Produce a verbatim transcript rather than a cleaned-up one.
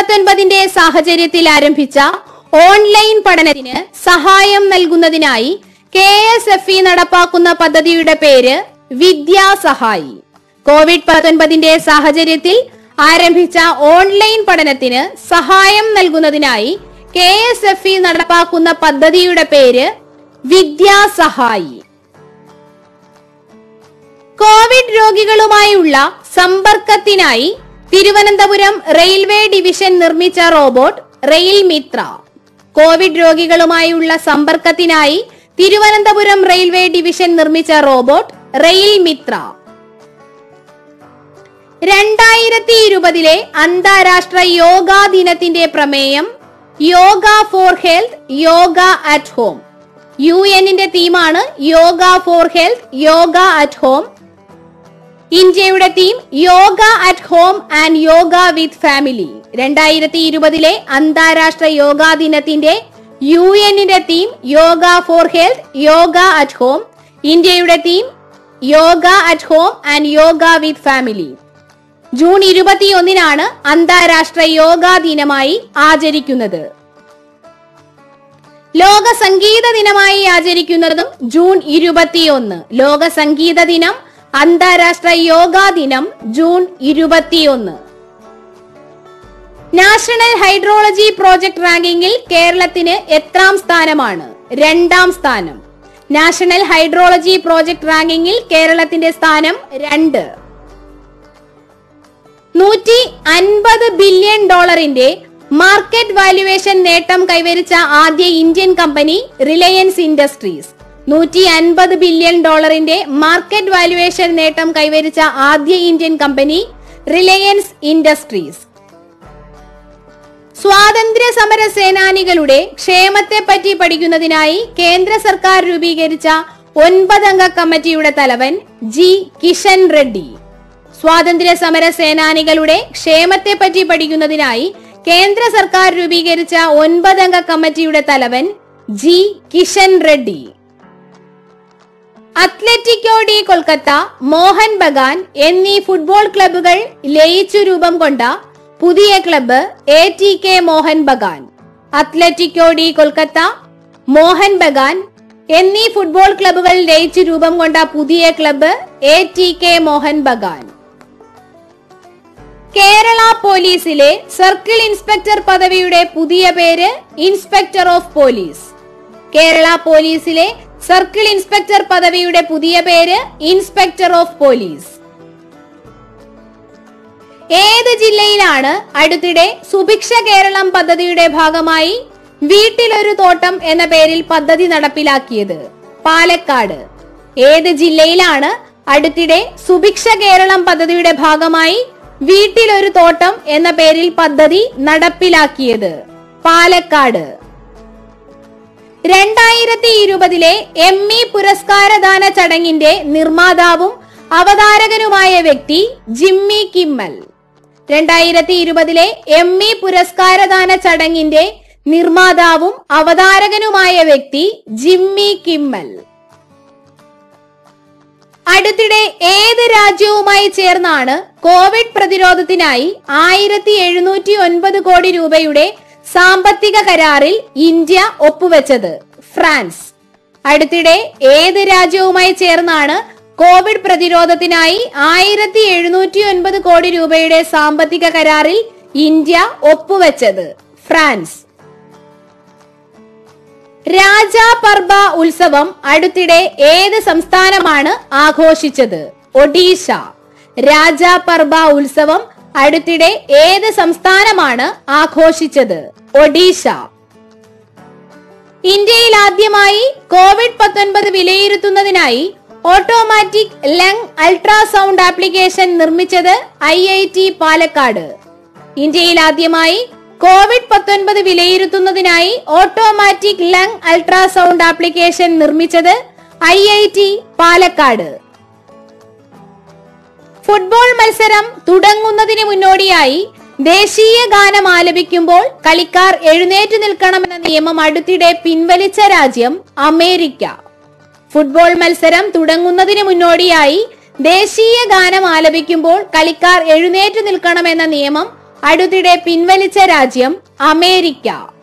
പത്തൊൻപതിന്റെ സാഹചര്യത്തിൽ ആരംഭിച്ച ഓൺലൈൻ പഠനത്തിന് സഹായം നൽകുന്നതിനായി കെ എസ് എഫ് ഇ നടപ്പാക്കുന്ന പദ്ധതിയുടെ പേര് വിദ്യാസഹായി. കോവിഡ് പത്തൊൻപതിന്റെ സാഹചര്യത്തിൽ ആരംഭിച്ച ഓൺലൈൻ പഠനത്തിന് സഹായം നൽകുന്നതിനായി കെ എസ് എഫ് ഇ നടപ്പാക്കുന്ന പദ്ധതിയുടെ പേര് വിദ്യാസഹായി. കോവിഡ് രോഗികളുമായുള്ള സമ്പർക്കത്തിനായി തിരുവനന്തപുരം റെയിൽവേ ഡിവിഷൻ നിർമ്മിച്ച റോബോട്ട് റെയിൽ മിത്ര. കോവിഡ് രോഗികളുമായുള്ള സമ്പർക്കത്തിനായി തിരുവനന്തപുരം റെയിൽവേ ഡിവിഷൻ നിർമ്മിച്ച റോബോട്ട് റെയിൽ മിത്ര. രണ്ടായിരത്തി ഇരുപതിലെ അന്താരാഷ്ട്ര യോഗാ ദിനത്തിന്റെ പ്രമേയം yoga for health, yoga at home. U എന്നിന്റെ തീമാണ് yoga for health, yoga at home. ഇന്ത്യയുടെ theme yoga at home and yoga with family. രണ്ടായിരത്തി ഇരുപതിലെ അന്താരാഷ്ട്ര യോഗാ ദിനത്തിന്റെ യു എന്നിന്റെ theme yoga for health, yoga at home. ഇന്ത്യയുടെ theme yoga at home and yoga with family. June ഇരുപത്തിയൊന്നിനാണ് അന്താരാഷ്ട്ര യോഗാ ദിനമായി ആചരിക്കുന്നത്. ലോക സംഗീത ദിനമായി ആചരിക്കുന്നതും ജൂൺ ഇരുപത്തിയൊന്ന്. ലോക സംഗീത ദിനം, അന്താരാഷ്ട്ര യോഗാ ദിനം ജൂൺ ഇരുപത്തിയൊന്ന്. നാഷണൽ ഹൈഡ്രോളജി പ്രോജക്ട് റാങ്കിങ്ങിൽ കേരളത്തിന് എത്രാം സ്ഥാനമാണ്? രണ്ടാം സ്ഥാനം. നാഷണൽ ഹൈഡ്രോളജി പ്രോജക്ട് റാങ്കിങ്ങിൽ കേരളത്തിന്റെ സ്ഥാനം രണ്ട്. നൂറ്റി അൻപത് ബില്യൺ ഡോളറിന്റെ മാർക്കറ്റ് വാല്യുവേഷൻ നേട്ടം കൈവരിച്ച ആദ്യ ഇന്ത്യൻ കമ്പനി റിലയൻസ് ഇൻഡസ്ട്രീസ്. നൂറ്റി അൻപത് ബില്യൺ ഡോളറിന്റെ മാർക്കറ്റ് വാല്യുവേഷൻ നേട്ടം കൈവരിച്ച ആദ്യ ഇന്ത്യൻ കമ്പനി റിലയൻസ് ഇൻഡസ്ട്രീസ്. സ്വാതന്ത്ര്യ സമര സേനാനികളുടെ ക്ഷേമത്തെപ്പറ്റി പഠിക്കുന്നതിനായി കേന്ദ്ര സർക്കാർ രൂപീകരിച്ച ഒൻപതംഗ കമ്മിറ്റിയുടെ തലവൻ ജി കിഷൻ റെഡ്ഡി. സ്വാതന്ത്ര്യ സമര സേനാനികളുടെ ക്ഷേമത്തെപ്പറ്റി പഠിക്കുന്നതിനായി കേന്ദ്ര സർക്കാർ രൂപീകരിച്ച ഒൻപതംഗ കമ്മിറ്റിയുടെ തലവൻ G Kishan Reddy. Atletico de Kolkata, Mohun Bagan എന്നീ ഫുട്ബോൾ ക്ലബ്ബുകൾ ലയിച്ചു രൂപം കൊണ്ട പുതിയ club A T K Mohun Bagan. Atletico de Kolkata, Mohun Bagan എന്നീ ഫുട്ബോൾ ക്ലബ്ബുകൾ ലയിച്ചു രൂപം കൊണ്ട പുതിയ club A T K Mohun Bagan. Kerala പോലീസിലെ സർക്കിൾ ഇൻസ്പെക്ടർ പദവിയുടെ പുതിയ പേര് ഇൻസ്പെക്ടർ ഓഫ് പോലീസ്. കേരള പോലീസിലെ സർക്കിൾ ഇൻസ്പെക്ടർ പദവിയുടെ പുതിയ പേര് ഇൻസ്പെക്ടർ ഓഫ് പോലീസ്. ഏത് ജില്ലയിലാണ് അടുത്തിടെ സുഭിക്ഷ കേരളം പദ്ധതിയുടെ ഭാഗമായി വീട്ടിലൊരു തോട്ടം എന്ന പേരിൽ പദ്ധതി നടപ്പിലാക്കിയത്? പാലക്കാട്. ഏത് ജില്ലയിലാണ് അടുത്തിടെ സുഭിക്ഷ കേരളം പദ്ധതിയുടെ ഭാഗമായി വീട്ടിലൊരു തോട്ടം എന്ന പേരിൽ പദ്ധതി നടപ്പിലാക്കിയത്? പാലക്കാട്. രണ്ടായിരത്തി ഇരുപതിലെ എമ്മി പുരസ്കാരദാന ചടങ്ങിന്റെ നിർമ്മാതാവും അവതാരകനുമായ വ്യക്തി ജിമ്മി കിമ്മൽ. രണ്ടായിരത്തി ഇരുപതിലെ എമ്മി പുരസ്കാരദാന ചടങ്ങിന്റെ നിർമ്മാതാവും അവതാരകനുമായ വ്യക്തി ജിമ്മി കിമ്മൽ. അടുത്തിടെ ഏത് രാജ്യവുമായി ചേർന്നാണ് കോവിഡ് പ്രതിരോധത്തിനായി ആയിരത്തി എഴുന്നൂറ്റി ഒൻപത് കോടി രൂപയുടെ സാമ്പത്തിക കരാറിൽ ഇന്ത്യ ഒപ്പുവെച്ചത്? ഫ്രാൻസ്. അടുത്തിടെ ഏത് രാജ്യവുമായി ചേർന്നാണ് കോവിഡ് പ്രതിരോധത്തിനായി ആയിരത്തി എഴുന്നൂറ്റി ഒൻപത് കോടി രൂപയുടെ സാമ്പത്തിക കരാറിൽ ഇന്ത്യ ഒപ്പുവെച്ചത്? ഫ്രാൻസ്. രാജാ പർബ ഉത്സവം അടുത്തിടെ ഏത് സംസ്ഥാനമാണ് ആഘോഷിച്ചത്? ഒഡീഷ. രാജാ പർബ ഉത്സവം അടുത്തിടെ ഏത് സംസ്ഥാനമാണ് ആഘോഷിച്ചത്? ഒഡീഷ. ഇന്ത്യയിൽ ആദ്യമായി കോവിഡ് പത്തൊൻപത് വിലയിരുത്തുന്നതിനായി ഓട്ടോമാറ്റിക് ലങ് അൾട്രാസൗണ്ട് ആപ്ലിക്കേഷൻ നിർമ്മിച്ചത് ഐ ഐ ടി പാലക്കാട്. ഇന്ത്യയിൽ ആദ്യമായി കോവിഡ് പത്തൊൻപത് വിലയിരുത്തുന്നതിനായി ഓട്ടോമാറ്റിക് ലങ് അൾട്രാസൗണ്ട് ആപ്ലിക്കേഷൻ നിർമ്മിച്ചത് I I T Palakkad. Football മത്സരം തുടങ്ങുന്നതിന് മുന്നോടിയായി ദേശീയ ഗാനം ആലപിക്കുമ്പോൾ കളിക്കാർ എഴുന്നേറ്റ് നിൽക്കണമെന്ന നിയമം അടുത്തിടെ പിൻവലിച്ച രാജ്യം അമേരിക്ക. ഫുട്ബോൾ മത്സരം തുടങ്ങുന്നതിന് മുന്നോടിയായി ദേശീയ ഗാനം ആലപിക്കുമ്പോൾ കളിക്കാർ എഴുന്നേറ്റ് നിൽക്കണമെന്ന നിയമം അടുത്തിടെ പിൻവലിച്ച രാജ്യം അമേരിക്ക.